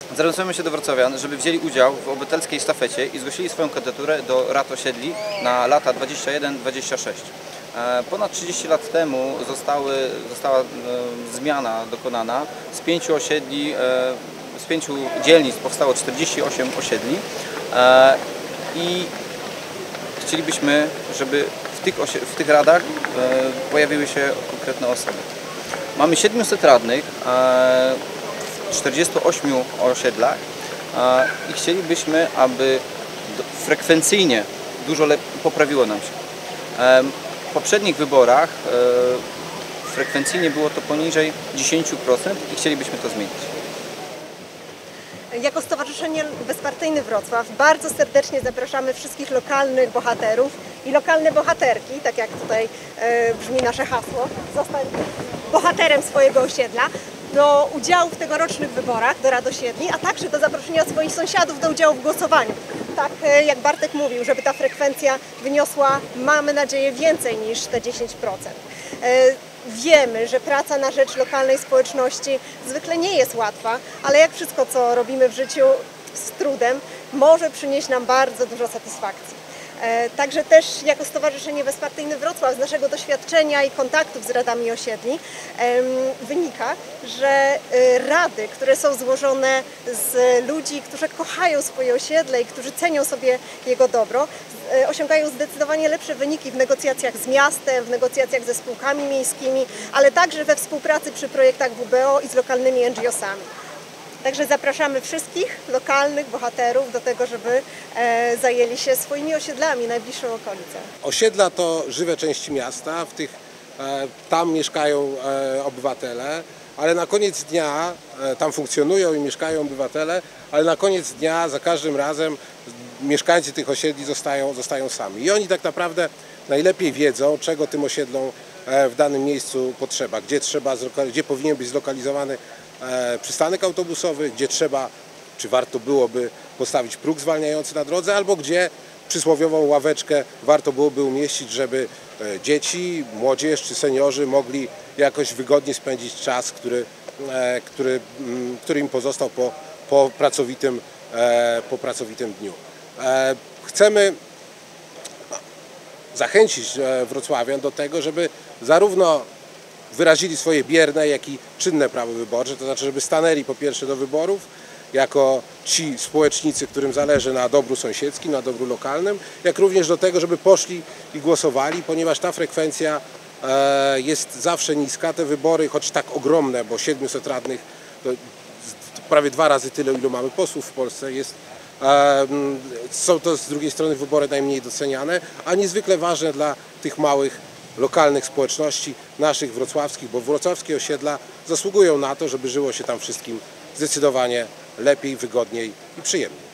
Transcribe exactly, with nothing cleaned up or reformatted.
Zwracamy się do wrocławian, żeby wzięli udział w obywatelskiej sztafecie i zgłosili swoją kandydaturę do rad osiedli na lata dwadzieścia jeden dwadzieścia sześć. Ponad trzydzieści lat temu zostały, została zmiana dokonana. Z pięciu osiedli, z pięciu dzielnic powstało czterdzieści osiem osiedli i chcielibyśmy, żeby w tych, w tych radach pojawiły się konkretne osoby. Mamy siedmiuset radnych w czterdziestu ośmiu osiedlach i chcielibyśmy, aby frekwencyjnie dużo poprawiło nam się. W poprzednich wyborach frekwencyjnie było to poniżej dziesięciu procent i chcielibyśmy to zmienić. Jako Stowarzyszenie Bezpartyjny Wrocław bardzo serdecznie zapraszamy wszystkich lokalnych bohaterów i lokalne bohaterki, tak jak tutaj e, brzmi nasze hasło, zostań bohaterem swojego osiedla, do udziału w tegorocznych wyborach do rad osiedli, a także do zaproszenia swoich sąsiadów do udziału w głosowaniu. Tak e, jak Bartek mówił, żeby ta frekwencja wyniosła, mamy nadzieję, więcej niż te dziesięć procent. E, Wiemy, że praca na rzecz lokalnej społeczności zwykle nie jest łatwa, ale jak wszystko, co robimy w życiu z trudem, może przynieść nam bardzo dużo satysfakcji. Także też jako Stowarzyszenie Bezpartyjny Wrocław z naszego doświadczenia i kontaktów z radami osiedli wynika, że rady, które są złożone z ludzi, którzy kochają swoje osiedle i którzy cenią sobie jego dobro, osiągają zdecydowanie lepsze wyniki w negocjacjach z miastem, w negocjacjach ze spółkami miejskimi, ale także we współpracy przy projektach W B O i z lokalnymi N G O sami. Także zapraszamy wszystkich lokalnych bohaterów do tego, żeby e, zajęli się swoimi osiedlami, najbliższą okolicą. Osiedla to żywe części miasta, w tych, e, tam mieszkają e, obywatele, ale na koniec dnia, e, tam funkcjonują i mieszkają obywatele, ale na koniec dnia za każdym razem mieszkańcy tych osiedli zostają, zostają sami. I oni tak naprawdę najlepiej wiedzą, czego tym osiedlom e, w danym miejscu potrzeba, gdzie, trzeba, gdzie powinien być zlokalizowany przystanek autobusowy, gdzie trzeba, czy warto byłoby postawić próg zwalniający na drodze, albo gdzie przysłowiową ławeczkę warto byłoby umieścić, żeby dzieci, młodzież czy seniorzy mogli jakoś wygodnie spędzić czas, który, który, który im pozostał po, po, pracowitym, po pracowitym dniu. Chcemy zachęcić wrocławian do tego, żeby zarówno wyrazili swoje bierne, jak i czynne prawo wyborcze, to znaczy, żeby stanęli po pierwsze do wyborów jako ci społecznicy, którym zależy na dobru sąsiedzkim, na dobru lokalnym, jak również do tego, żeby poszli i głosowali, ponieważ ta frekwencja jest zawsze niska. Te wybory, choć tak ogromne, bo siedmiuset radnych, to prawie dwa razy tyle, ilu mamy posłów w Polsce, jest, są to z drugiej strony wybory najmniej doceniane, a niezwykle ważne dla tych małych lokalnych społeczności, naszych wrocławskich, bo wrocławskie osiedla zasługują na to, żeby żyło się tam wszystkim zdecydowanie lepiej, wygodniej i przyjemniej.